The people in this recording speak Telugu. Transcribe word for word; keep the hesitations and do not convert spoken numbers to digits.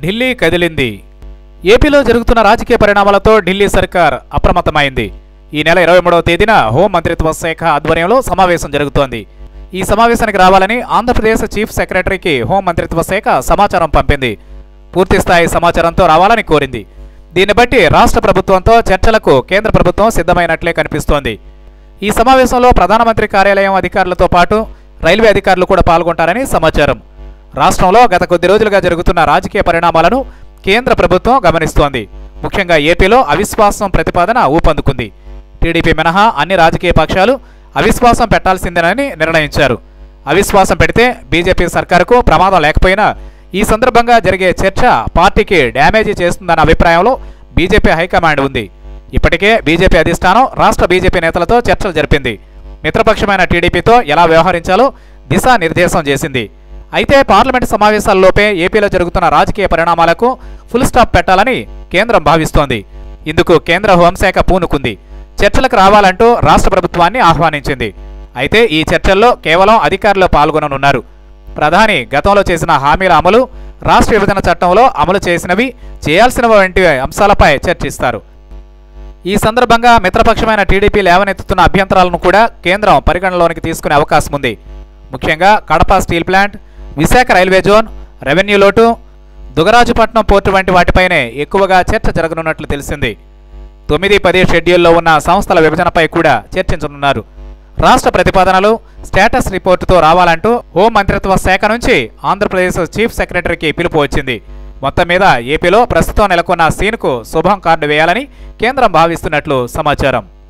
ఢిల్లీ కదిలింది. ఏపీలో జరుగుతున్న రాజకీయ పరిణామాలతో ఢిల్లీ సర్కార్ అప్రమత్తమైంది. ఈ నెల ఇరవై మూడవ తేదీన హోం మంత్రిత్వ శాఖ ఆధ్వర్యంలో సమావేశం జరుగుతోంది. ఈ సమావేశానికి రావాలని ఆంధ్రప్రదేశ్ చీఫ్ సెక్రటరీకి హోం మంత్రిత్వ శాఖ సమాచారం పంపింది. పూర్తిస్థాయి సమాచారంతో రావాలని కోరింది. దీన్ని బట్టి రాష్ట్ర ప్రభుత్వంతో చర్చలకు కేంద్ర ప్రభుత్వం సిద్ధమైనట్లే కనిపిస్తోంది. ఈ సమావేశంలో ప్రధానమంత్రి కార్యాలయం అధికారులతో పాటు రైల్వే అధికారులు కూడా పాల్గొంటారని సమాచారం. రాష్ట్రంలో గత కొద్ది రోజులుగా జరుగుతున్న రాజకీయ పరిణామాలను కేంద్ర ప్రభుత్వం గమనిస్తోంది. ముఖ్యంగా ఏపీలో అవిశ్వాసం ప్రతిపాదన ఊపందుకుంది. టీడీపీ మినహా అన్ని రాజకీయ పక్షాలు అవిశ్వాసం పెట్టాల్సిందేనని నిర్ణయించారు. అవిశ్వాసం పెడితే బీజేపీ సర్కారుకు ప్రమాదం లేకపోయినా ఈ సందర్భంగా జరిగే చర్చ పార్టీకి డ్యామేజీ చేస్తుందన్న అభిప్రాయంలో బీజేపీ హైకమాండ్ ఉంది. ఇప్పటికే బీజేపీ అధిష్టానం రాష్ట్ర బీజేపీ నేతలతో చర్చలు జరిపింది. మిత్రపక్షమైన టీడీపీతో ఎలా వ్యవహరించాలో దిశానిర్దేశం చేసింది. అయితే పార్లమెంటు సమావేశాల్లోపే ఏపీలో జరుగుతున్న రాజకీయ పరిణామాలకు ఫుల్ స్టాప్ పెట్టాలని కేంద్రం భావిస్తోంది. ఇందుకు కేంద్ర హోంశాఖ పూనుకుంది. చర్చలకు రావాలంటూ రాష్ట్ర ప్రభుత్వాన్ని ఆహ్వానించింది. అయితే ఈ చర్చల్లో కేవలం అధికారులు పాల్గొననున్నారు. ప్రధాని గతంలో చేసిన హామీల అమలు, రాష్ట్ర విభజన చట్టంలో అమలు చేసినవి, చేయాల్సిన వంటి అంశాలపై చర్చిస్తారు. ఈ సందర్భంగా మిత్రపక్షమైన టీడీపీ లేవనెత్తుతున్న అభ్యంతరాలను కూడా కేంద్రం పరిగణలోనికి తీసుకునే అవకాశం ఉంది. ముఖ్యంగా Kadapa steel plant, Visakha railway zone, revenue లోటు, దుగరాజుపట్నం పోర్టు వంటి వాటిపైనే ఎక్కువగా చర్చ జరగనున్నట్లు తెలిసింది. తొమ్మిది పది షెడ్యూల్లో ఉన్న సంస్థల విభజనపై కూడా చర్చించనున్నారు. రాష్ట్ర ప్రతిపాదనలు, స్టేటస్ రిపోర్టుతో రావాలంటూ హోం మంత్రిత్వ శాఖ నుంచి ఆంధ్రప్రదేశ్ చీఫ్ సెక్రటరీకి పిలుపు వచ్చింది. మొత్తం మీద ఏపీలో ప్రస్తుతం నెలకొన్న సీన్కు శుభం కార్డు వేయాలని కేంద్రం భావిస్తున్నట్లు సమాచారం.